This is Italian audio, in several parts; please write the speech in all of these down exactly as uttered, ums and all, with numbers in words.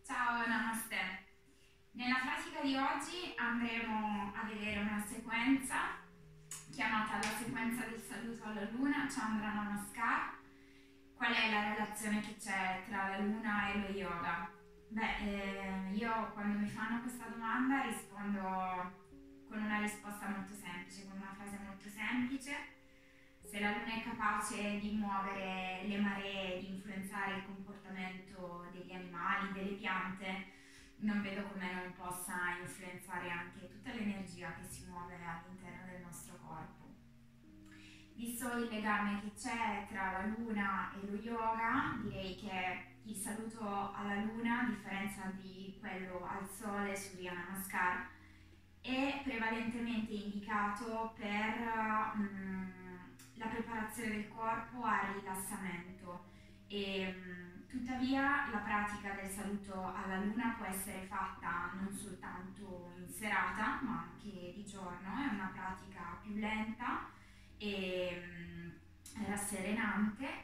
Ciao, namaste. Nella pratica di oggi andremo a vedere una sequenza chiamata la sequenza del saluto alla luna, Chandra Namaskar. Qual è la relazione che c'è tra la luna e lo yoga? Beh, eh, io quando mi fanno questa domanda rispondo con una risposta molto semplice, con una frase molto semplice. Se la luna è capace di muovere le maree, di influenzare il comportamento degli animali, delle piante, non vedo come non possa influenzare anche tutta l'energia che si muove all'interno del nostro corpo. Visto il legame che c'è tra la luna e lo yoga, direi che il saluto alla luna, a differenza di quello al sole, Surya Namaskar, è prevalentemente indicato per mm, la preparazione del corpo al rilassamento e mh, tuttavia la pratica del saluto alla luna può essere fatta non soltanto in serata ma anche di giorno, è una pratica più lenta e mh, rasserenante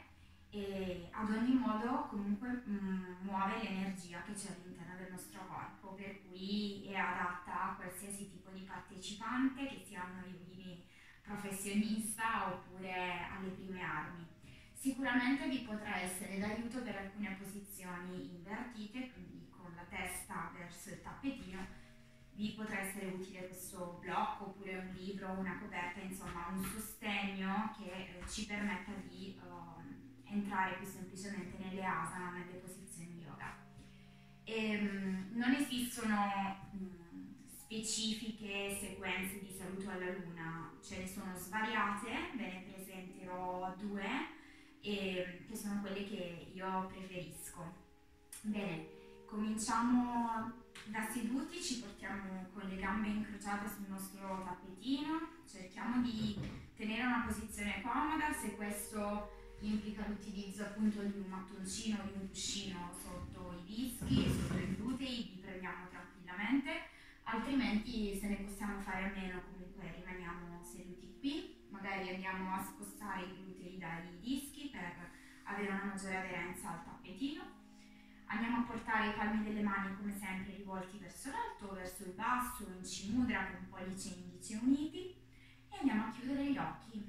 e ad ogni modo comunque mh, muove l'energia che c'è all'interno del nostro corpo, per cui è adatta a qualsiasi tipo di partecipante, che sia un yogini professionista oppure alle prime armi. Sicuramente vi potrà essere d'aiuto per alcune posizioni invertite, quindi con la testa verso il tappetino. Vi potrà essere utile questo blocco oppure un libro, una coperta, insomma un sostegno che eh, ci permetta di eh, entrare più semplicemente nelle asana, nelle posizioni yoga. E, mh, non esistono mh, specifiche sequenze di saluto alla luna, ce ne sono svariate, ve ne presenterò due e, che sono quelle che io preferisco. Bene, cominciamo da seduti, ci portiamo con le gambe incrociate sul nostro tappetino, cerchiamo di tenere una posizione comoda, se questo implica l'utilizzo appunto di un mattoncino o di un cuscino sotto i dischi, sotto i glutei, li prendiamo tranquillamente, altrimenti se ne possiamo fare a meno, comunque rimaniamo seduti qui, magari andiamo a spostare i glutei dai dischi per avere una maggiore aderenza al tappetino. Andiamo a portare i palmi delle mani come sempre rivolti verso l'alto, verso il basso, in C mudra con pollice e indice uniti e andiamo a chiudere gli occhi.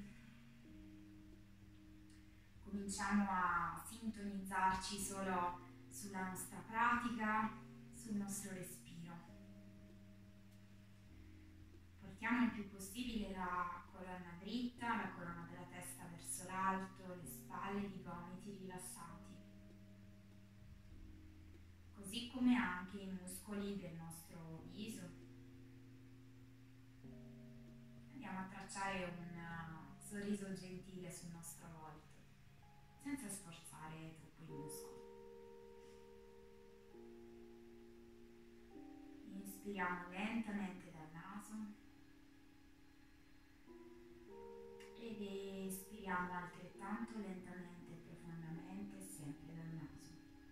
Cominciamo a sintonizzarci solo sulla nostra pratica, sul nostro respiro. Portiamo il più possibile la colonna dritta, la colonna della testa verso l'alto, le spalle e i gomiti rilassati. Così come anche i muscoli del nostro viso. Andiamo a tracciare un sorriso gentile sul nostro volto, senza sforzare troppo i muscoli. Inspiriamo lentamente dal naso ed espiriamo altrettanto lentamente e profondamente, sempre dal naso.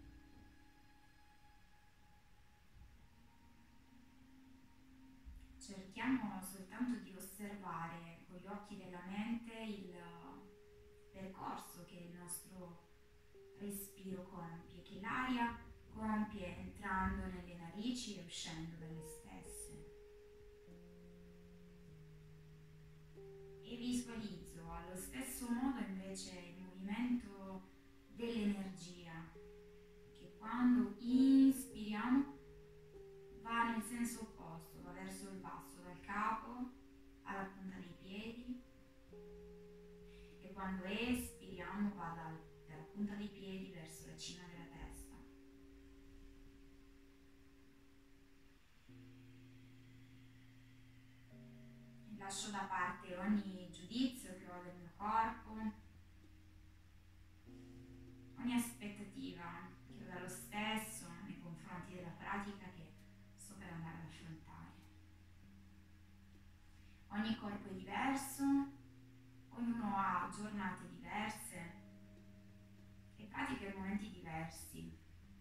Cerchiamo soltanto di osservare con gli occhi della mente il percorso che il nostro respiro compie, che l'aria compie entrando nelle narici e uscendo dalle stesse. E visualizzo allo stesso modo invece il movimento dell'energia che quando inspiriamo va nel senso opposto, va verso il basso, dal capo alla punta dei piedi, e quando espiriamo va dal, dalla punta dei piedi verso la cima della testa. Lascio da parte ogni giudizio che ho del mio corpo, ogni aspettativa che ho dallo stesso nei confronti della pratica che sto per andare ad affrontare. Ogni corpo è diverso, ognuno ha giornate diverse e pratiche in momenti diversi.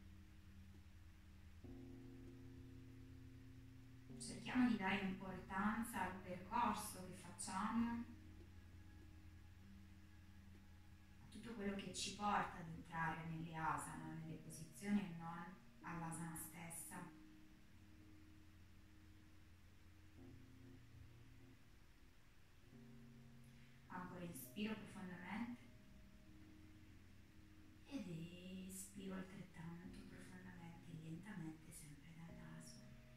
Cerchiamo di dare importanza al percorso che facciamo, a tutto quello che ci porta ad entrare nelle asana, nelle posizioni e non all'asana stessa. inspiro profondamente ed espiro altrettanto profondamente e lentamente, sempre dal naso.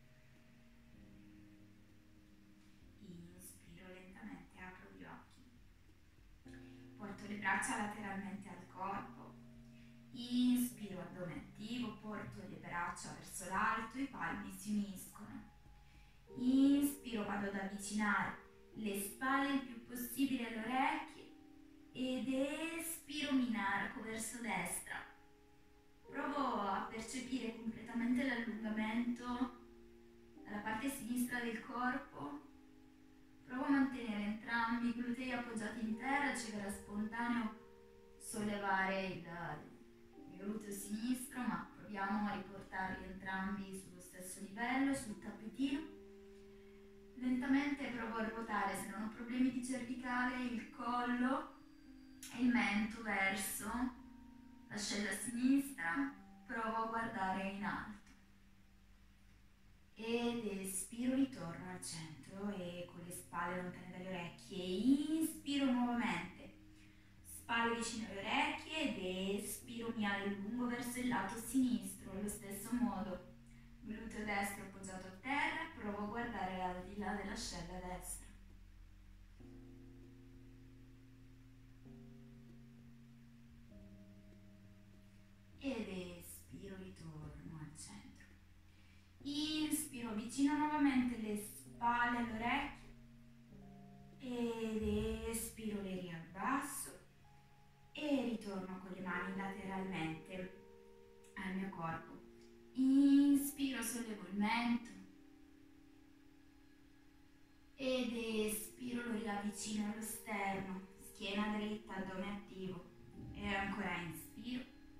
Inspiro lentamente, apro gli occhi, porto le braccia lateralmente al corpo, inspiro addome attivo, porto le braccia verso l'alto, i palmi si uniscono. Inspiro, vado ad avvicinare le spalle il più possibile alle orecchie ed espiro, mi inarco verso destra. Provo a percepire completamente l'allungamento dalla parte sinistra del corpo. Provo a mantenere entrambi i glutei appoggiati in terra, ci verrà spontaneo sollevare il, il gluteo sinistro, ma proviamo a riportarli entrambi sullo stesso livello, sul tappetino. Lentamente provo a ruotare, se non ho problemi di cervicale, il collo e il mento verso l'ascella sinistra. Provo a guardare in alto. Ed espiro, ritorno al centro e con le spalle lontane dalle orecchie. Inspiro nuovamente, spalle vicino alle orecchie ed espiro, mi allungo verso il lato sinistro. Allo stesso modo, gluteo destro appoggiato a terra, provo a guardare al di là dell'ascella destra. Ed espiro, ritorno al centro. Inspiro, avvicino nuovamente le spalle alle orecchie ed espiro, le riabbasso e ritorno con le mani lateralmente al mio corpo. Inspiro, sollevo il mento ed espiro, lo riavvicino allo sterno, schiena dritta, addome attivo. E ancora inspiro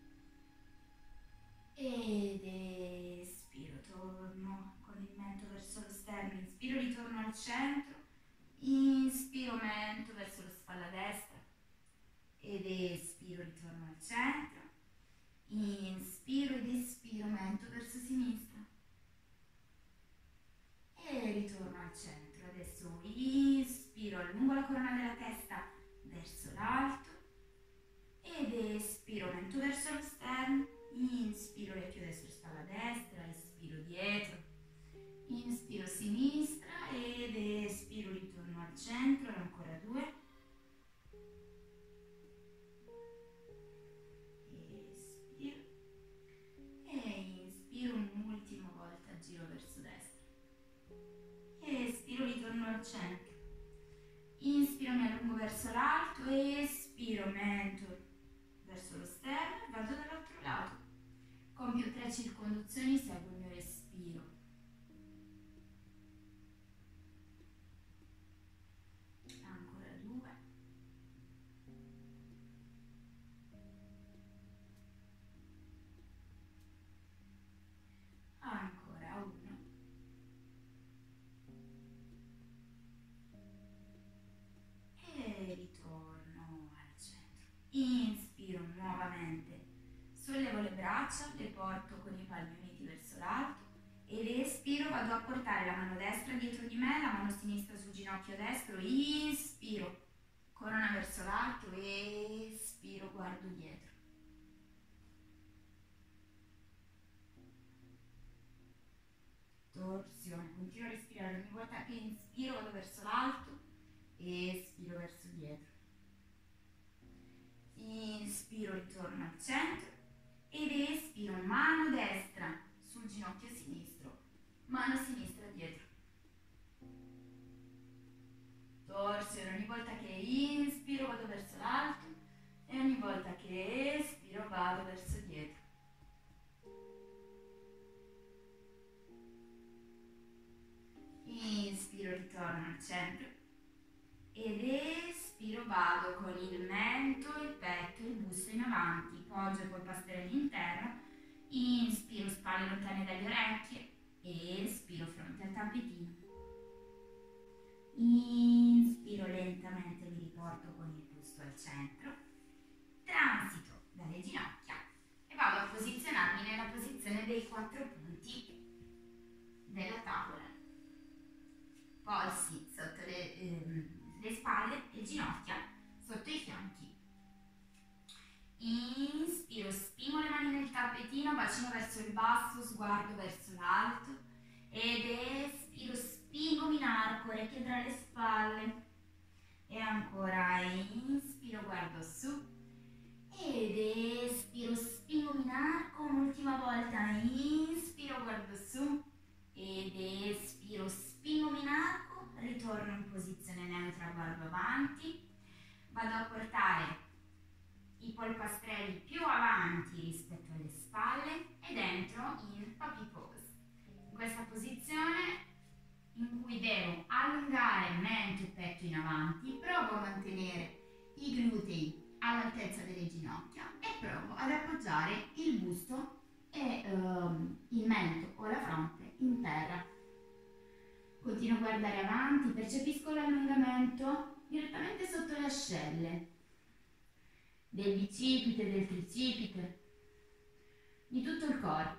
ed espiro, torno con il mento verso lo sterno. Inspiro, ritorno al centro, inspiro, mento verso la spalla destra ed espiro, ritorno al centro. Inspiro ed espiro, mento verso sinistra e ritorno al centro. Adesso inspiro, allungo la corona della testa verso l'alto ed espiro, mento verso lo sterno. Inspiro, orecchio destro, spalla destra, espiro dietro, inspiro sinistra ed espiro, ritorno al centro. E ancora due. Un'ultima volta giro verso destra e espiro, ritorno al centro. Inspiro, mi allungo verso l'alto, espiro, mento verso lo sterno e vado dall'altro lato. Compio tre circonduzioni, seguo il mio respiro. Ancora due. Ancora uno. E ritorno al centro. Inspiro nuovamente, sollevo le braccia, le porto con i palmi uniti verso l'alto ed espiro, vado a portare la mano destra dietro di me, la mano sinistra sul ginocchio destro. Inspiro, corona verso l'alto, espiro, guardo dietro. Torsione, continuo a respirare, ogni volta che inspiro vado verso l'alto, espiro verso dietro. Inspiro, ritorno al centro ed espiro, mano destra sul ginocchio sinistro, mano sinistra dietro. Torsione, ogni volta che inspiro vado verso l'alto e ogni volta che espiro vado verso dietro. Inspiro, ritorno al centro ed espiro, vado con il mento, il petto e il busto in avanti, poggio i polpasteri all'interno. Inspiro, spalle lontane dalle orecchie, espiro, fronte al tappetino. Inspiro, lentamente mi riporto con il busto al centro, transito dalle ginocchia e vado a posizionarmi nella posizione dei quattro punti della tavola. Polsi sotto le, ehm, le spalle e ginocchia sotto i verso il basso, sguardo verso l'alto. Ed espiro, spingomi in arco, orecchie tra le spalle. E ancora inspiro, guardo su. Ed espiro, spingomi in arco, un'ultima volta, inspiro, guardo su. Ed espiro, spingomi in arco, ritorno in posizione neutra, guardo avanti. Vado a portare i polpastrelli più avanti rispetto alle spalle ed entro in puppy pose. In questa posizione in cui devo allungare mento e petto in avanti, provo a mantenere i glutei all'altezza delle ginocchia e provo ad appoggiare il busto e um, il mento o la fronte in terra. Continuo a guardare avanti, percepisco l'allungamento direttamente sotto le ascelle del bicipite, del tricipite, di tutto il corpo.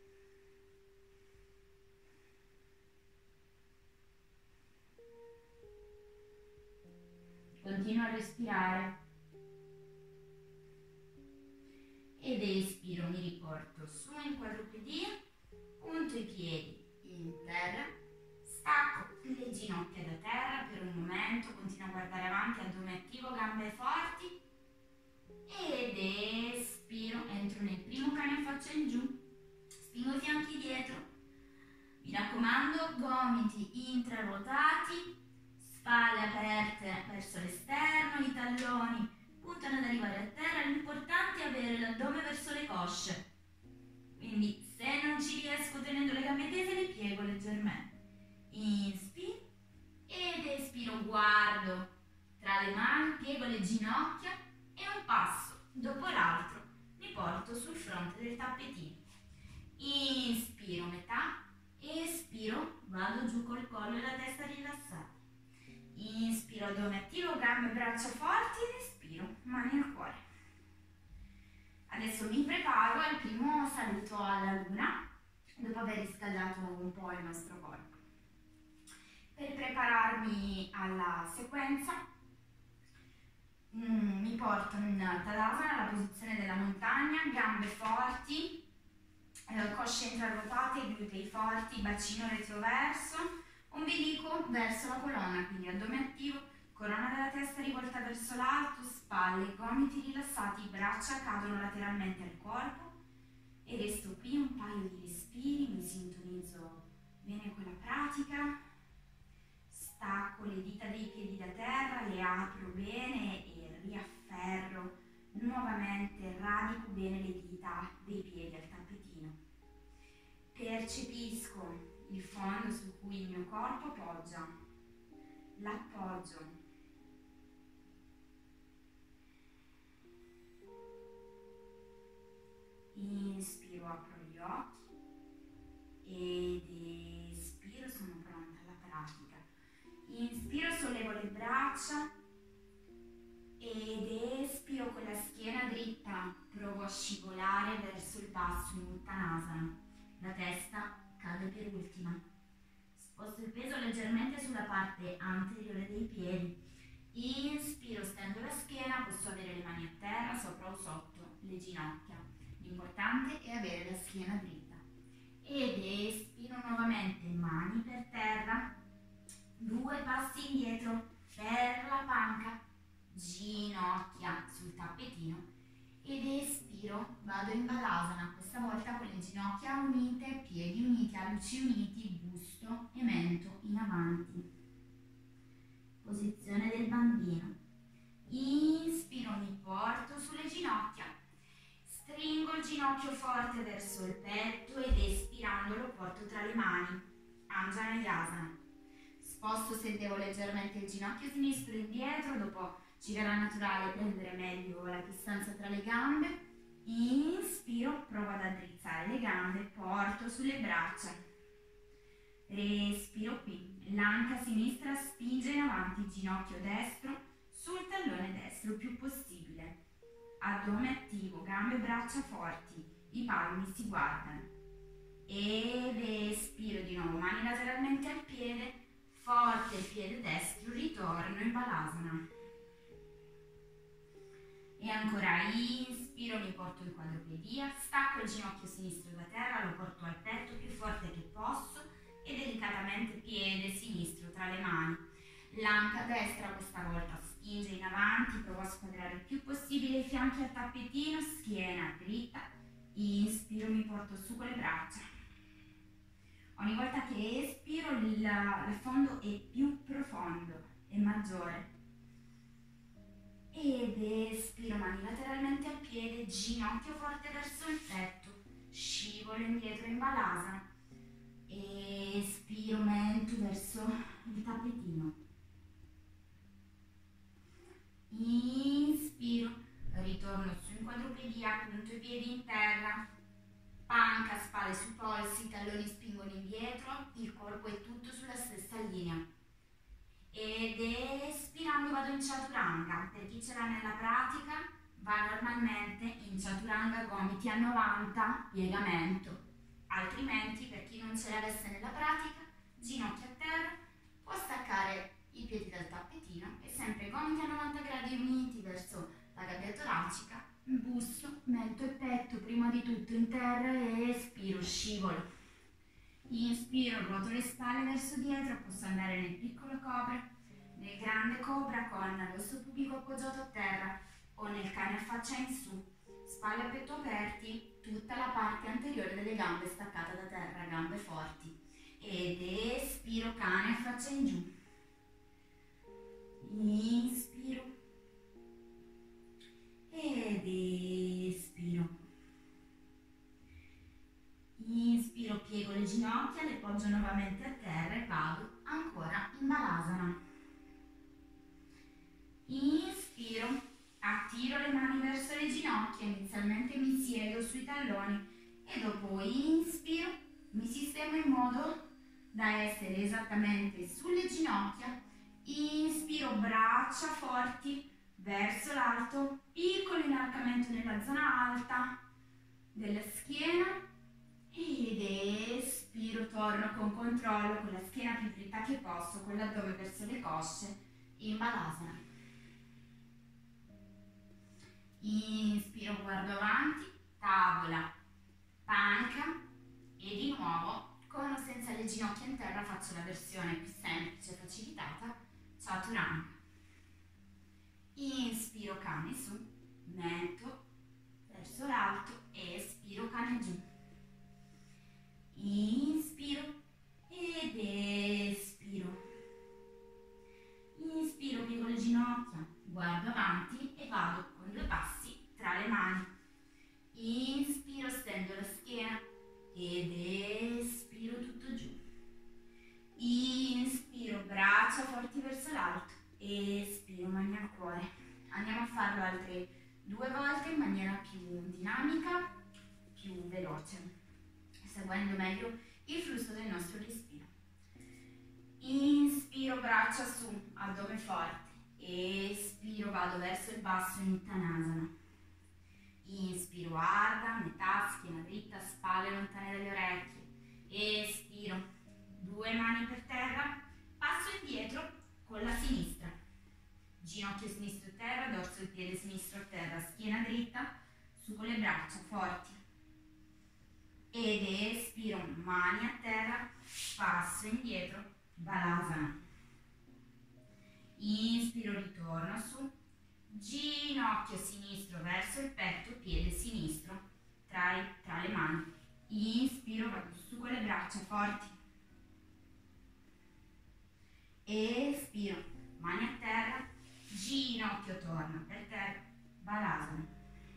Continuo a respirare ed espiro, mi riporto su in quadrupedia, punto i piedi in terra, stacco le ginocchia da terra per un momento, continuo a guardare avanti, addome attivo, gambe forti ed espiro, entro nel primo cane a faccia in giù, spingo i fianchi dietro, mi raccomando, gomiti intraruotati, spalle aperte verso l'esterno, i talloni puntano ad arrivare a terra, l'importante è avere l'addome verso le cosce, quindi se non ci riesco tenendo le gambe tese le piego leggermente. Inspiro ed espiro, guardo tra le mani, piego le ginocchia e un passo dopo l'altro mi porto sul fronte del tappetino. Inspiro metà, espiro, vado giù col collo e la testa rilassata. Inspiro, addome attivo, gambe e braccia forti ed espiro, mani al cuore. Adesso mi preparo al primo saluto alla luna, dopo aver riscaldato un po' il nostro corpo. Per prepararmi alla sequenza, mm, mi porto in Tadasana, la posizione della montagna, gambe forti, eh, cosce intraruotate, glutei forti, bacino retroverso, ombelico verso la colonna, quindi addome attivo, corona della testa rivolta verso l'alto, spalle, gomiti rilassati, braccia cadono lateralmente al corpo e resto qui un paio di respiri, mi sintonizzo bene con la pratica, stacco le dita dei piedi da terra, le apro bene e riafferro nuovamente, radico bene le dita dei piedi al tappetino. Percepisco il fondo su cui il mio corpo appoggia, l'appoggio. Inspiro, apro gli occhi ed espiro, sono pronta alla pratica. Inspiro, sollevo le braccia ed espiro con la schiena dritta, provo a scivolare verso il basso in Uttanasana. La testa cade per ultima. Sposto il peso leggermente sulla parte anteriore dei piedi. Inspiro, stendo la schiena, posso avere le mani a terra, sopra o sotto le ginocchia. L'importante è avere la schiena dritta. Ed espiro nuovamente, mani per terra, due passi indietro per la panca, ginocchia sul tappetino ed espiro, vado in Balasana, questa volta con le ginocchia unite, piedi uniti, alluci uniti, busto e mento in avanti. Posizione del bambino. Inspiro, mi porto sulle ginocchia, stringo il ginocchio forte verso il petto ed espirando lo porto tra le mani, Anjaneyasana. Sposto, se devo, leggermente il ginocchio sinistro indietro, dopo ci verrà naturale prendere meglio la distanza tra le gambe. Inspiro, provo ad addrizzare le gambe, porto sulle braccia, respiro qui, l'anca sinistra spinge in avanti il ginocchio destro sul tallone destro il più possibile, addome attivo, gambe e braccia forti, i palmi si guardano ed espiro di nuovo, mani lateralmente al piede, forte il piede destro, ritorno in Balasana. E ancora inspiro, Inspiro, mi porto in quadrupedia, stacco il ginocchio sinistro da terra, lo porto al petto più forte che posso e delicatamente piede sinistro tra le mani. L'anca destra questa volta spinge in avanti, provo a squadrare il più possibile i fianchi al tappetino, schiena dritta. Inspiro, mi porto su con le braccia. Ogni volta che espiro il, il fondo è più profondo, è maggiore. Ed espiro, mani lateralmente al piede, ginocchio forte verso il petto, scivolo indietro in balasana. Espiro, mento verso il tappetino. Inspiro, ritorno su in quadrupedia, punto i piedi in terra, panca, spalle su polsi, i talloni spingono indietro, il corpo è tutto sulla stessa linea. Ed espirando vado in chaturanga. Per chi ce l'ha nella pratica va normalmente in chaturanga, gomiti a novanta, piegamento. Altrimenti, per chi non ce l'avesse nella pratica, ginocchia a terra, può staccare i piedi dal tappetino e sempre gomiti a novanta gradi uniti verso la gabbia toracica, busto, mento e petto prima di tutto in terra e espiro, scivolo. Inspiro, ruoto le spalle verso dietro, posso andare nel piccolo cobra, nel grande cobra con l'osso pubico appoggiato a terra o nel cane a faccia in su, spalle e petto aperti, tutta la parte anteriore delle gambe staccata da terra, gambe forti. Ed espiro, cane a faccia in giù. Inspiro ed espiro. Inspiro, piego le ginocchia, le poggio nuovamente a terra e vado ancora in balasana. Inspiro, attiro le mani verso le ginocchia, inizialmente mi siedo sui talloni e dopo inspiro, mi sistemo in modo da essere esattamente sulle ginocchia. Inspiro, braccia forti verso l'alto, piccolo inarcamento nella zona alta della schiena. Ed espiro, torno con controllo, con la schiena più dritta che posso, con l'addome verso le cosce, in balasana. Inspiro, guardo avanti, tavola, panca e di nuovo, con o senza le ginocchia in terra, faccio la versione più semplice e facilitata, chaturanga. Inspiro, cane su, mento verso l'alto, espiro, cane giù. Inspiro ed espiro. Inspiro, piego le ginocchia, guardo avanti e vado con due passi tra le mani. Inspiro, stendo la schiena ed espiro tutto giù. Inspiro, braccia forti verso l'alto, espiro, mani al cuore. Andiamo a farlo altre due volte in maniera più dinamica, più veloce, seguendo meglio il flusso del nostro respiro. Inspiro, braccia su, addome forte. Espiro, vado verso il basso in Uttanasana. Inspiro, arda, metà, schiena dritta, spalle lontane dalle orecchie. Espiro, due mani per terra, passo indietro con la sinistra. Ginocchio sinistro a terra, dorso del piede sinistro a terra, schiena dritta, su con le braccia forti. Ed espiro, mani a terra, passo indietro, balasana. Inspiro, ritorno su, ginocchio sinistro verso il petto, piede sinistro tra, i, tra le mani. Inspiro, vado su con le braccia forti. Espiro, mani a terra, ginocchio torna per terra, balasana.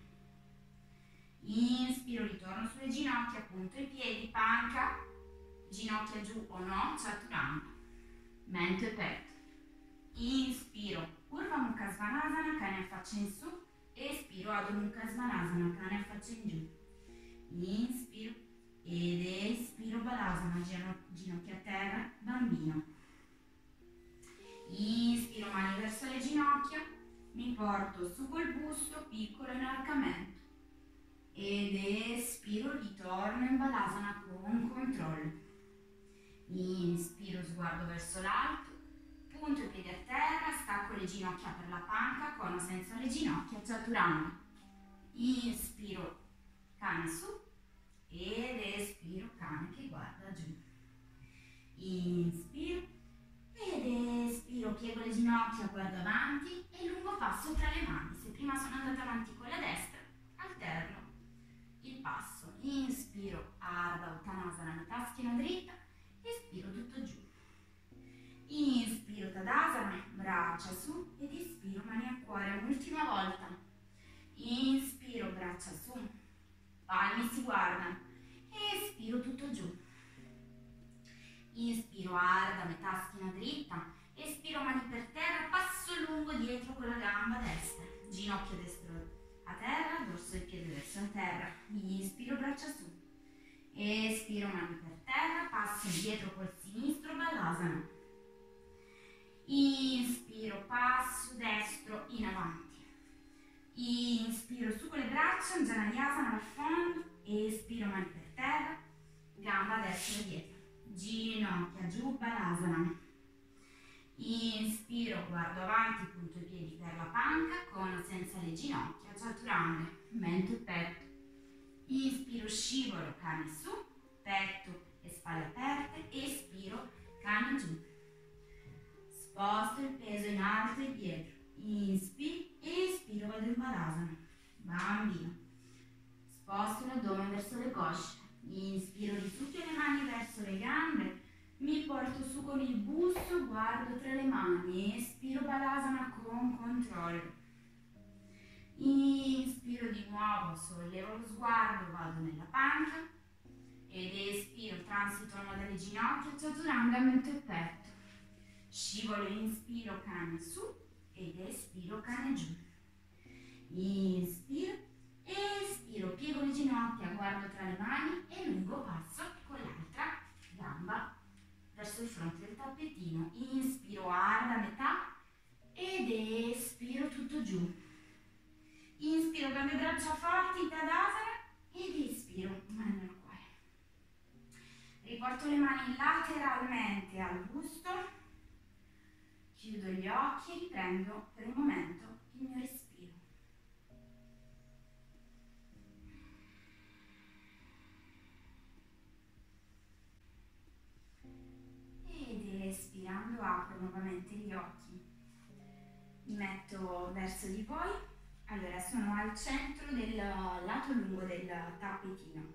Inspiro, ritorno sulle ginocchia, punto i piedi, panca, ginocchia giù o no, chaturanga, mento e petto. Inspiro, Urdhva Mukha Svanasana, cane a faccia in su, espiro, Adho Mukha Svanasana, cane a faccia in giù. Inspiro ed espiro, balasana, ginocchia a terra, bambino. Inspiro, mani verso le ginocchia, mi porto su col busto, piccolo inarcamento. Ed espiro, ritorno in balasana con controllo. Inspiro, sguardo verso l'alto, punto i piedi a terra, stacco le ginocchia per la panca, con o senza le ginocchia, chaturanga. inspiro, cane su, ed espiro, cane che guarda giù. Inspiro, ed espiro, piego le ginocchia, guardo avanti e lungo passo tra le mani. Se prima sono andata avanti con la destra, alterno il passo. Inspiro, Ardha Uttanasana, metà schiena dritta, espiro tutto giù. Inspiro, Tadasana, braccia su ed espiro, mani a cuore, un'ultima volta. Inspiro, braccia su, palmi si guardano, espiro tutto giù. Inspiro, Ardha, metà schiena dritta, espiro, mani per terra, passo lungo dietro con la gamba destra, ginocchio destro a terra, dorso del piede verso la terra. Inspiro, braccia su, espiro, mani per terra, passo indietro col sinistro, Balasana. Inspiro, passo destro in avanti. Inspiro su con le braccia, Janayasana al fondo, espiro, mani per terra, gamba destra dietro, ginocchia giù, Balasana. Inspiro, guardo avanti, punto i piedi per la panca, con o senza le ginocchia, Chaturanga, mento e petto. Inspiro, scivolo, cane su, petto e spalle aperte, espiro, cane giù. Sposto il peso in alto e dietro, inspiro, espiro, vado in Balasana, bambino. Sposto l'addome verso le cosce, inspiro, risucchio le mani verso le gambe, mi porto su con il busto, guardo tra le mani, espiro, Balasana con controllo. Inspiro di nuovo, sollevo lo sguardo, vado nella panca ed espiro, transito dalle ginocchia, Chaturanga, mento e petto. Scivolo, inspiro, cane su ed espiro, cane giù. Inspiro, espiro, piego le ginocchia, guardo tra le mani e lungo passo con l'altra gamba verso il fronte del tappetino. Inspiro, Ardha, metà ed espiro tutto giù. Inspiro, gambe e braccia forti, Tadasana ed espiro, mani al cuore. Riporto le mani lateralmente al busto. Chiudo gli occhi e riprendo per un momento il mio respiro. Ed espirando apro nuovamente gli occhi. Mi metto verso di voi. Allora, sono al centro del lato lungo del tappetino.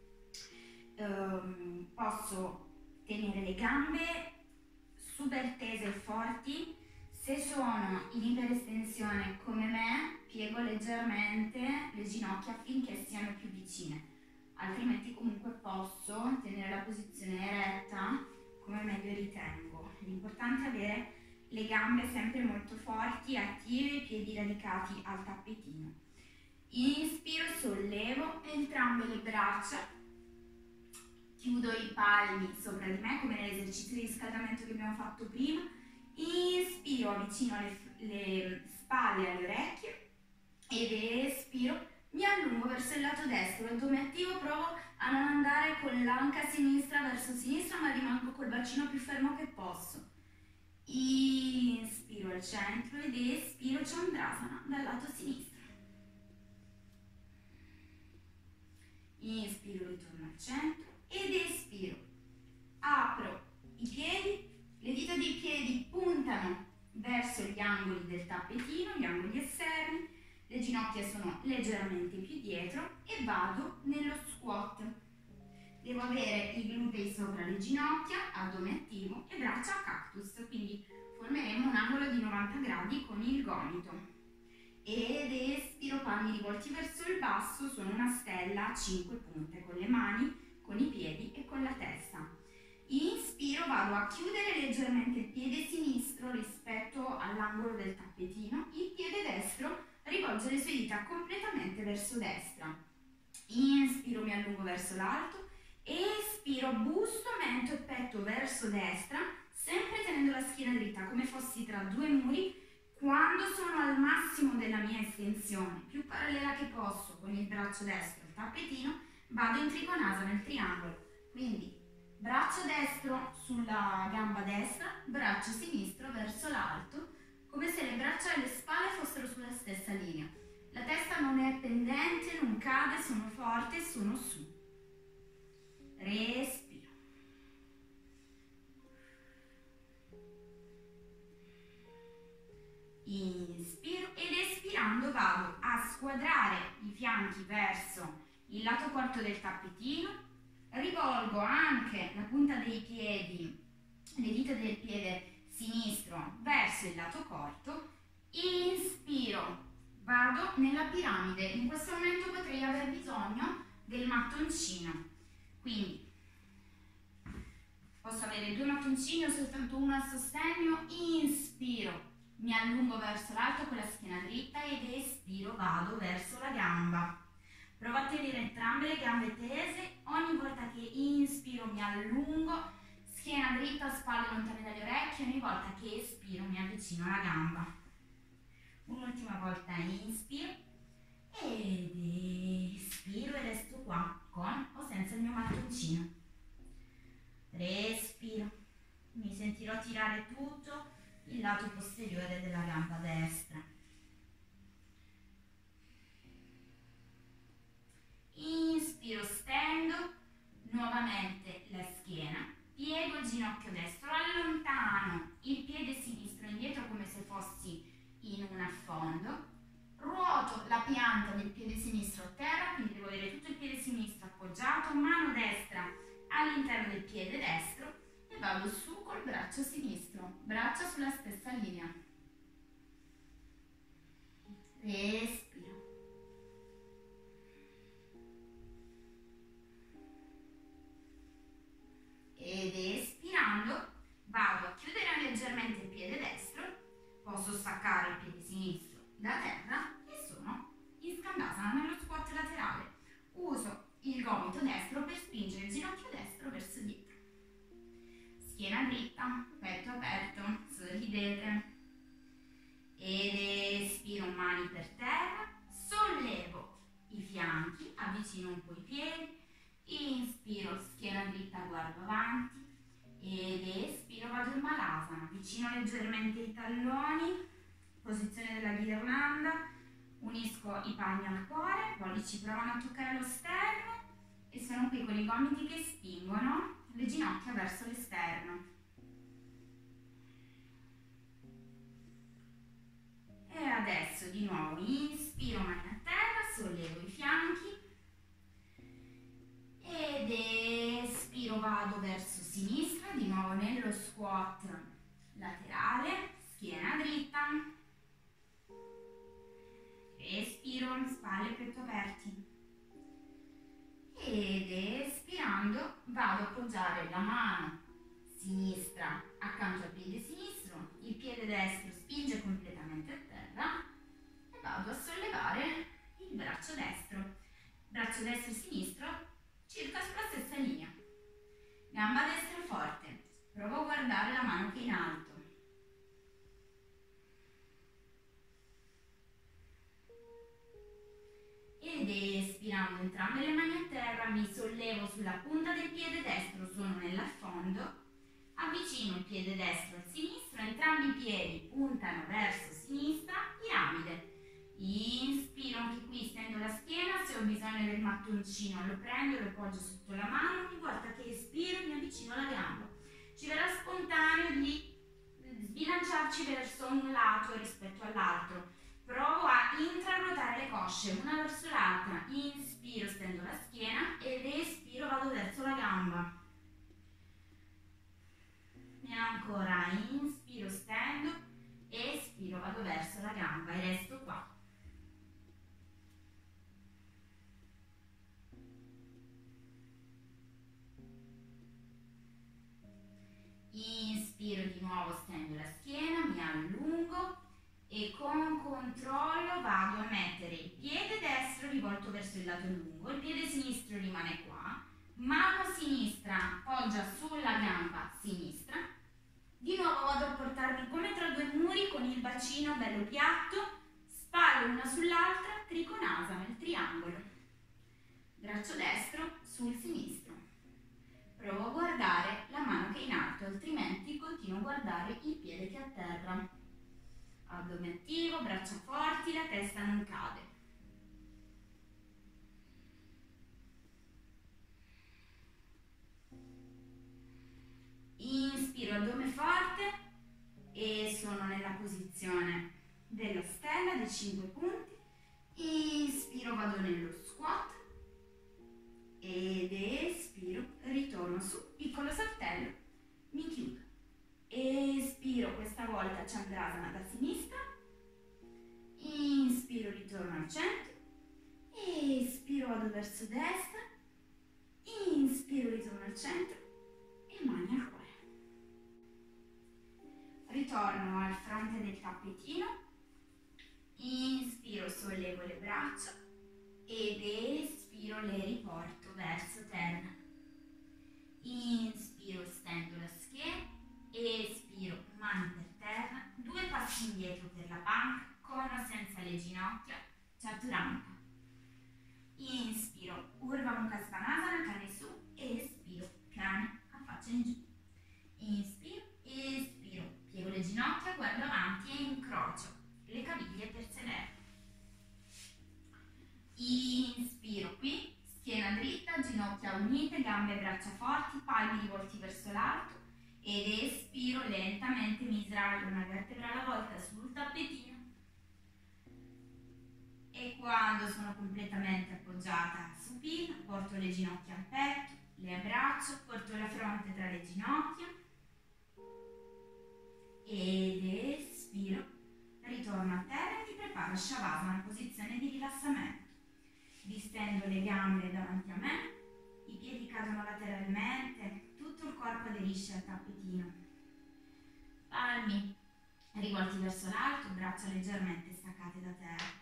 Um, posso tenere le gambe super tese e forti. Se sono in iperestensione come me, piego leggermente le ginocchia affinché siano più vicine, altrimenti comunque posso tenere la posizione eretta come meglio ritengo. L'importante è avere le gambe sempre molto forti, attive, i piedi radicati al tappetino. Inspiro, sollevo entrambe le braccia, chiudo i palmi sopra di me come nell'esercizio di riscaldamento che abbiamo fatto prima. Inspiro, avvicino le, le spalle alle orecchie ed espiro, mi allungo verso il lato destro, addome attivo, provo a non andare con l'anca sinistra verso sinistra ma rimango col bacino più fermo che posso. Inspiro al centro ed espiro, Chandrasana dal lato sinistro. Inspiro, ritorno al centro ed espiro, apro i piedi, le dita dei piedi puntano verso gli angoli del tappetino, gli angoli esterni, le ginocchia sono leggermente più dietro e vado nello squat. Devo avere i glutei sopra le ginocchia, addome attivo e braccia a cactus, quindi formeremo un angolo di novanta gradi con il gomito. Ed espiro, palmi rivolti verso il basso, sono una stella a cinque punte con le mani, con i piedi e con la testa. Inspiro, vado a chiudere leggermente il piede sinistro rispetto all'angolo del tappetino, il piede destro rivolge le sue dita completamente verso destra. Inspiro, mi allungo verso l'alto, espiro, busto, mento e petto verso destra, sempre tenendo la schiena dritta come fossi tra due muri. Quando sono al massimo della mia estensione, più parallela che posso con il braccio destro al tappetino, vado in Trikonasana nel triangolo. Quindi braccio destro sulla gamba destra, braccio sinistro verso l'alto, come se le braccia e le spalle fossero sulla stessa linea. La testa non è pendente spalle sono forte e sono su. Respiro. Inspiro ed espirando vado a squadrare i fianchi verso il lato corto del tappetino, rivolgo anche la punta dei piedi, le dita del piede sinistro verso il lato corto, inspiro, vado nella piramide. In questo momento potrei aver bisogno del mattoncino, quindi posso avere due mattoncini o soltanto uno a sostegno. Inspiro, mi allungo verso l'alto con la schiena dritta ed espiro, vado verso la gamba. Provo a tenere entrambe le gambe tese. Ogni volta che inspiro mi allungo, schiena dritta, spalle lontane dalle orecchie. Ogni volta che espiro mi avvicino alla gamba. Un'ultima volta inspiro ed espiro e resto qua con o senza il mio mattoncino. Respiro, mi sentirò tirare tutto il lato posteriore della gamba destra. Inspiro, stendo nuovamente la schiena, piego il ginocchio destro, allontano il piede sinistro indietro come se fossi in un affondo, ruoto la pianta del piede sinistro a terra, quindi devo avere tutto il piede sinistro appoggiato, mano destra all'interno del piede destro e vado su col braccio sinistro, braccia sulla stessa linea. Respiro. Ed espirando vado a chiudere leggermente il piede destro, posso staccare il piede sinistro da terra e sono in Skandasana nello squat laterale. Uso il gomito destro per spingere il ginocchio destro verso dietro. Schiena dritta, petto aperto, sorridete. Ed espiro, mani per terra, sollevo i fianchi, avvicino un po' i piedi. Inspiro, schiena dritta, guardo avanti ed espiro, vado in Malasana, avvicino leggermente i talloni, posizione della ghirlanda, unisco i palmi al cuore, i pollici provano a toccare lo sterno e sono qui con i gomiti che spingono le ginocchia verso l'esterno. E adesso di nuovo inspiro, mani a terra, sollevo i fianchi. Ed espiro, vado verso sinistra, di nuovo nello squat laterale, schiena dritta. Espiro, spalle e petto aperti. Ed espirando vado a appoggiare la mano sinistra accanto al piede sinistro, il piede destro spinge completamente a terra e vado a sollevare il braccio destro. Braccio destro e sinistro circa sulla stessa linea. Gamba destra forte. Provo a guardare la mano che è in alto. Ed espirando entrambe le mani a terra mi sollevo sulla punta del piede destro, sono nell'affondo, avvicino il piede destro al sinistro, entrambi i piedi puntano verso sinistra, piramide. Inspiro, anche qui stendo la schiena, se ho bisogno del mattoncino lo prendo, lo appoggio sotto la mano, ogni volta che espiro mi avvicino alla gamba. Ci verrà spontaneo di sbilanciarci verso un lato rispetto all'altro. Provo a intraruotare le cosce, una verso l'altra. Inspiro, stendo la schiena ed espiro, vado verso la gamba. E ancora, inspiro, stendo, espiro, vado verso la gamba e resto qua. Inspiro di nuovo, stendo la schiena, mi allungo e con controllo vado a mettere il piede destro rivolto verso il lato lungo, il piede sinistro rimane qua, mano sinistra poggia sulla gamba sinistra, di nuovo vado a portarmi come tra due muri con il bacino bello piatto, spalle una sull'altra, trikonasana, il triangolo, braccio destro sul sinistro. Provo a guardare la mano che è in alto, altrimenti continuo a guardare il piede che è a terra. Addome attivo, braccia forti, la testa non cade. di cinque punti, inspiro, vado nello squat ed espiro, ritorno su, piccolo saltello, mi chiudo, espiro, questa volta Chandrasana da sinistra, inspiro, ritorno al centro, espiro, vado verso destra, inspiro, ritorno al centro e mani al cuore. Ritorno al fronte del tappetino, inspiro, sollevo le braccia ed espiro, le riporto verso terra. Inspiro, stendo la schiena, espiro, mani per terra, due passi indietro per la panca, con o senza le ginocchia, Chaturanga. Inspiro, Urdhva Mukha Svanasana, cane su, espiro, cane a faccia in giù. Inspiro, espiro, piego le ginocchia, guardo avanti e incrocio le caviglie per sedere. Inspiro qui, schiena dritta, ginocchia unite, gambe e braccia forti, palmi rivolti verso l'alto ed espiro, lentamente mi sdraio una vertebra alla volta sul tappetino e quando sono completamente appoggiata supina, porto le ginocchia al petto, le braccia, porto la fronte tra le ginocchia ed espiro, ritorno a terra e mi preparo a Shavasana, posizione di rilassamento. Distendo le gambe davanti a me, i piedi cadono lateralmente, tutto il corpo aderisce al tappetino. Palmi rivolti verso l'alto, braccia leggermente staccate da terra.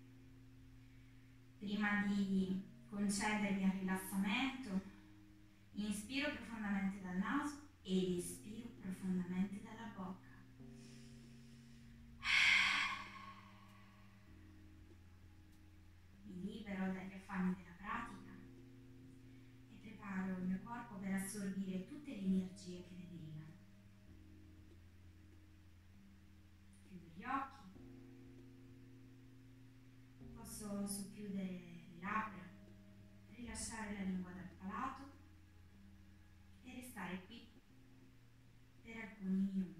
Prima di concedermi al rilassamento, inspiro profondamente dal naso ed espiro profondamente dalla bocca. Mi libero dagli affanni della pratica e preparo il mio corpo per assorbire tutte le energie che ne derivano. Chiudo gli occhi, posso socchiudere le labbra, rilasciare la lingua dal palato e restare qui per alcuni minuti.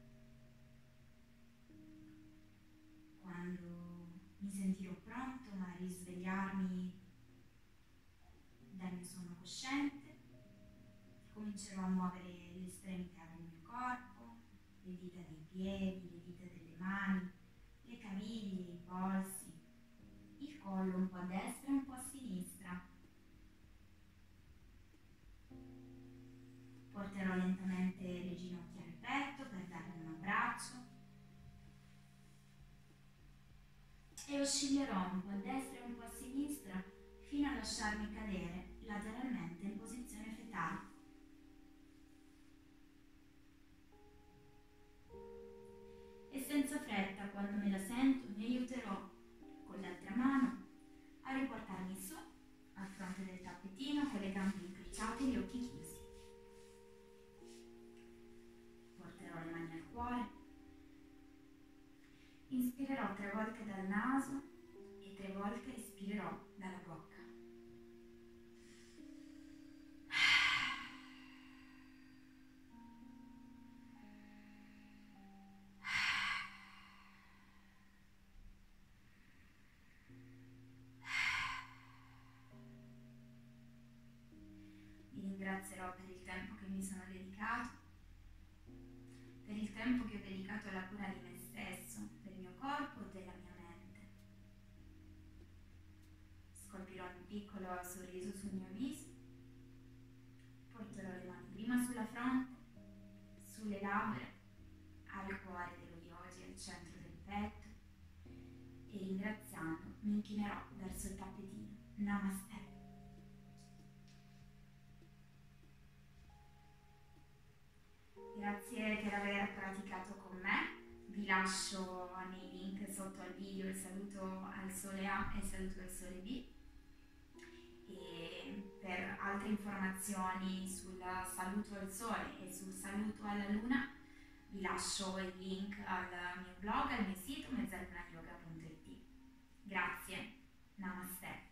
Quando mi sentirò pronto a risvegliarmi dal mio sonno cosciente, comincerò a muovere le estremità del mio corpo, le dita dei piedi, le dita delle mani, le caviglie, i polsi, il collo un po' a destra e un po' a sinistra. Porterò lentamente le ginocchia al petto per darmi un abbraccio e oscillerò un po' a destra e un po' a sinistra fino a lasciarmi cadere lateralmente in posizione fetale. E senza fretta, quando me la sento, mi aiuterò con l'altra mano a riportarmi su al fronte del tappetino con le gambe incrociate e gli occhi chiusi. Porterò le mani al cuore, inspirerò tre volte dal naso e tre volte espirerò dalla bocca. Vi ringrazierò per il tempo che mi sono dedicato, per il tempo che ho dedicato alla cura di me stesso, del mio corpo e della mia mente. Scolpirò un piccolo sorriso sul mio viso, porterò le mani prima sulla fronte, sulle labbra, al cuore dello yogi, al centro del petto e ringraziando mi inchinerò verso il tappetino. Namaste. Grazie per aver praticato con me, vi lascio nei link sotto al video il saluto al sole A e il saluto al sole B e per altre informazioni sul saluto al sole e sul saluto alla luna vi lascio il link al mio blog, al mio sito mezzallunayoga punto it. Grazie, namaste.